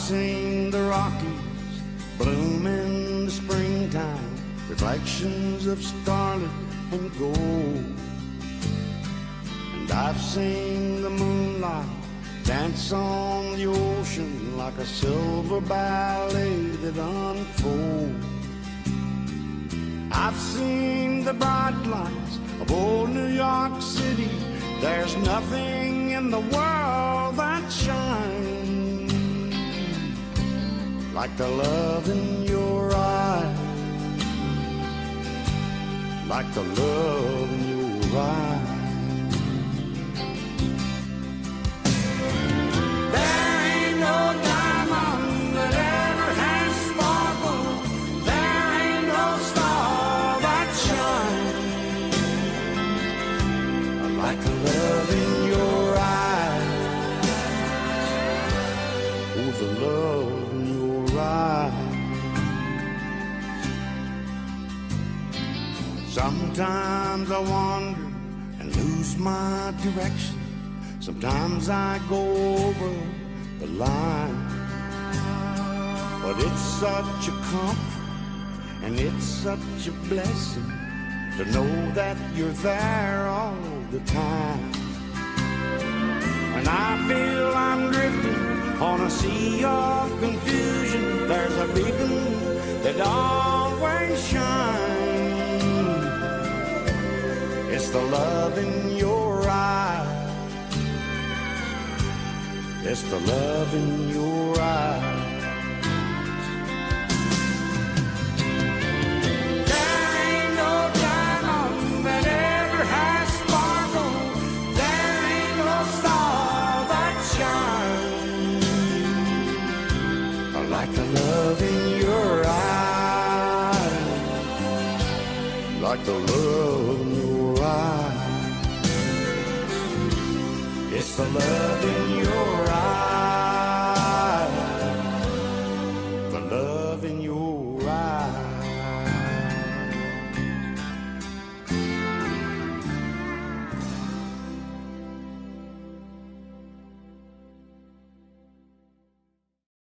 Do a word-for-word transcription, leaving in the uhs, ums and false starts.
seen the Rockies bloom in the springtime, reflections of scarlet and gold. And I've seen the moonlight dance on the ocean like a silver ballet that unfolds. I've seen the bright lights of old New York City. There's nothing in the world that shines like the love in your eyes, like the love in your eyes. There ain't no diamond that ever has sparkled. There ain't no star that shines like the love in your eyes. Oh, the love in your eyes. Sometimes I wander and lose my direction. Sometimes I go over the line. But it's such a comfort and it's such a blessing to know that you're there all the time. And I feel I'm drifting on a sea of confusion. There's a beacon that always shines. It's the love in your eyes. It's the love in your eyes. There ain't no diamond that ever has sparkled. There ain't no star that shines like the love in your eyes, like the love in your eyes. It's the love in